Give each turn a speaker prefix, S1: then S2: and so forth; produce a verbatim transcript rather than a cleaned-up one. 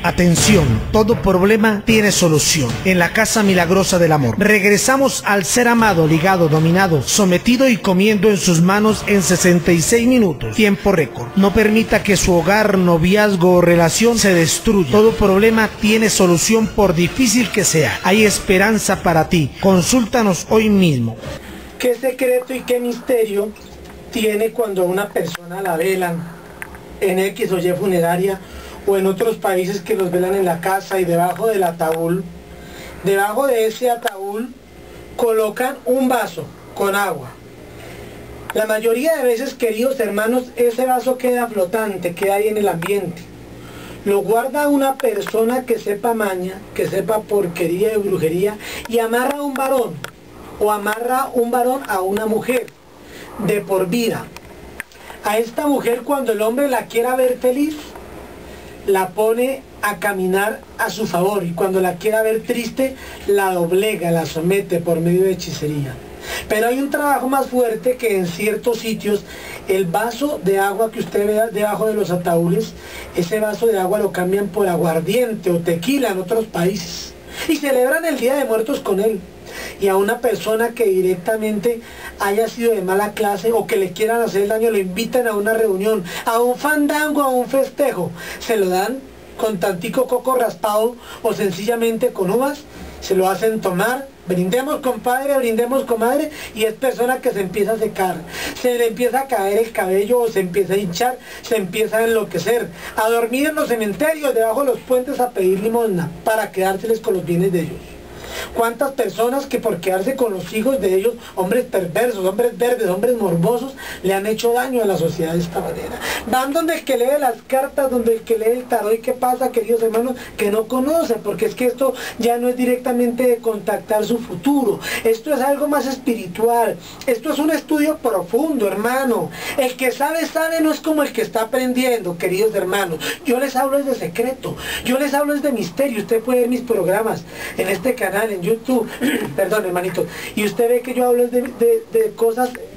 S1: Atención, todo problema tiene solución. En la Casa Milagrosa del Amor. Regresamos al ser amado, ligado, dominado, sometido y comiendo en sus manos en sesenta y seis minutos. Tiempo récord. No permita que su hogar, noviazgo o relación se destruya. Todo problema tiene solución por difícil que sea. Hay esperanza para ti. Consúltanos hoy mismo.
S2: ¿Qué secreto y qué misterio tiene cuando una persona la velan en X o Y funeraria o en otros países que los velan en la casa y debajo del ataúd, debajo de ese ataúd colocan un vaso con agua? La mayoría de veces, queridos hermanos, ese vaso queda flotante, queda ahí en el ambiente. Lo guarda una persona que sepa maña, que sepa porquería y brujería, y amarra a un varón, o amarra un varón a una mujer, de por vida. A esta mujer, cuando el hombre la quiera ver feliz, la pone a caminar a su favor, y cuando la quiera ver triste, la doblega, la somete por medio de hechicería. Pero hay un trabajo más fuerte, que en ciertos sitios el vaso de agua que usted vea debajo de los ataúdes, ese vaso de agua lo cambian por aguardiente o tequila en otros países y celebran el Día de Muertos con él. Y a una persona que directamente haya sido de mala clase o que le quieran hacer daño, lo invitan a una reunión, a un fandango, a un festejo, se lo dan con tantico coco raspado o sencillamente con uvas, se lo hacen tomar, brindemos compadre, brindemos comadre, y es persona que se empieza a secar, se le empieza a caer el cabello o se empieza a hinchar, se empieza a enloquecer, a dormir en los cementerios, debajo de los puentes, a pedir limosna para quedárseles con los bienes de ellos. ¿Cuántas personas que por quedarse con los hijos de ellos, hombres perversos, hombres verdes, hombres morbosos, le han hecho daño a la sociedad de esta manera? Van donde el que lee las cartas, donde el que lee el tarot, y ¿qué pasa, queridos hermanos? Que no conocen, porque es que esto ya no es directamente de contactar su futuro, esto es algo más espiritual, esto es un estudio profundo, hermano. El que sabe, sabe, no es como el que está aprendiendo, queridos hermanos. Yo les hablo de secreto, yo les hablo de misterio. Usted puede ver mis programas en este canal, en YouTube, perdón, hermanito, y usted ve que yo hablo de, de, de cosas